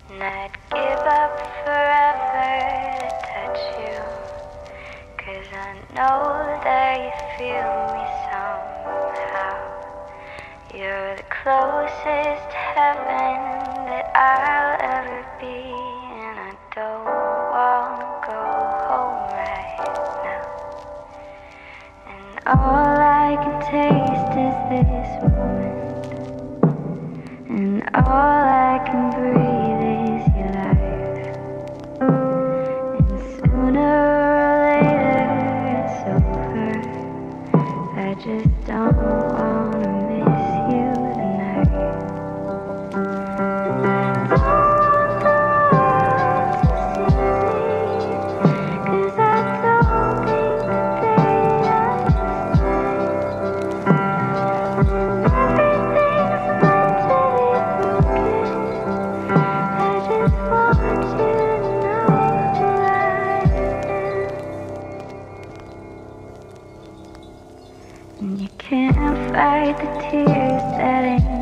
And I'd give up forever to touch you, 'cause I know that you feel me somehow. You're the closest heaven that I'll ever be, and I don't want to go home right now. And all I can taste is this moment, and all I can breathe is your life. And sooner or later it's over. I just don't wanna miss you tonight. And you can't fight the tears that ain't